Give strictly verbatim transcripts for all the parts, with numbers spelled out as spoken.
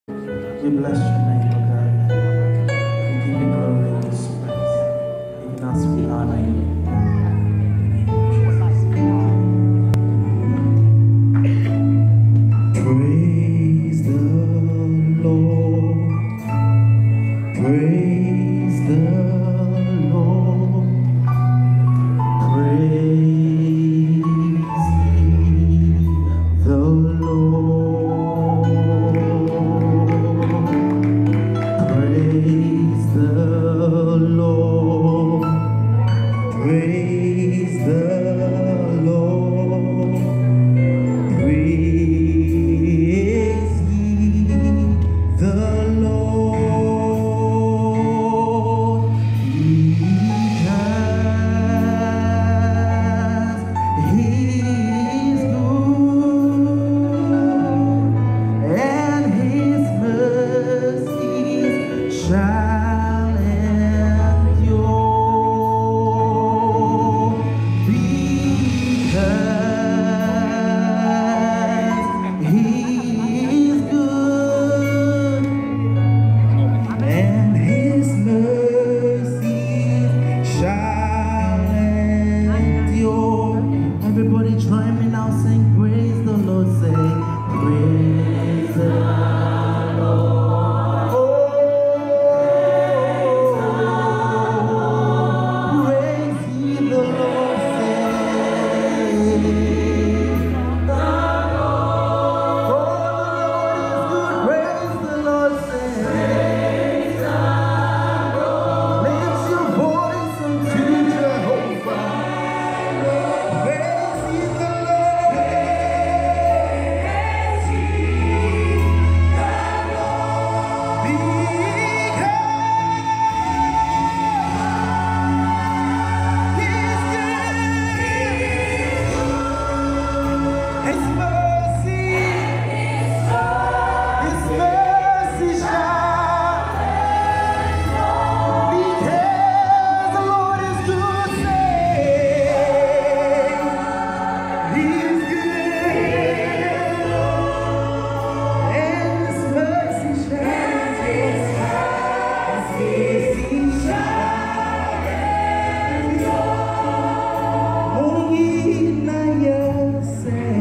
We bless your name, O God. We give you glory in this place. Even as we honor you. Praise the Lord. Praise the Lord. Praise ye the Lord. Praise the Lord. Praise the Lord. Praise ye the Lord, because He is good, and His mercies shall endure. Because He is good, and His mercies shall endure. Everybody join me now, sing praise the Lord, say praise the Lord. Oh, praise ye the Lord, say praise the Lord, say lift your voice unto Jehovah. Praise ye the Lord. Praise ye the Lord. Because His mercy, His mercy shall, because the Lord is good, say He is good, and His mercy shall, His mercy shall endure. Oh, ye Naya, say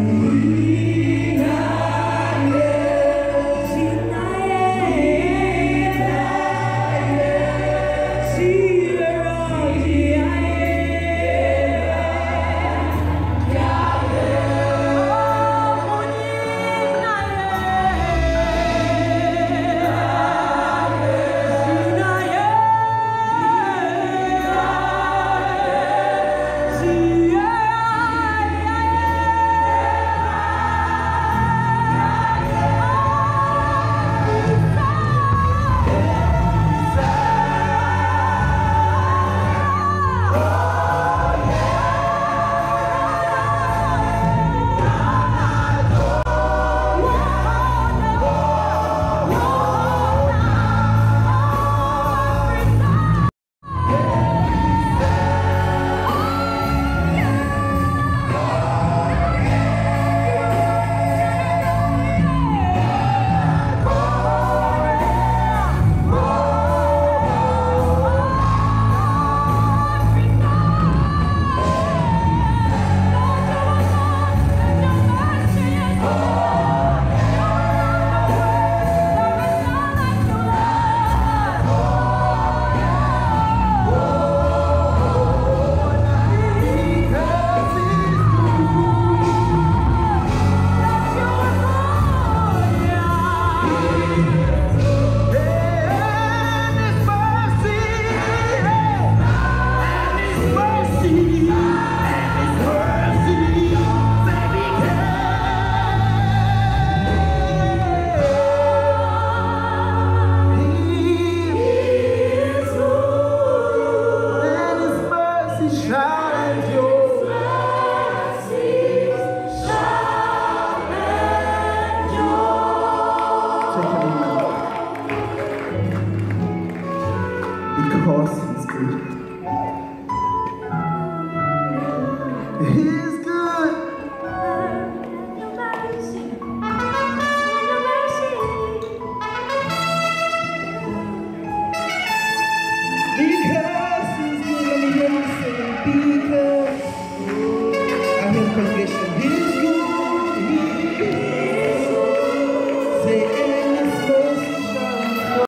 because He's good.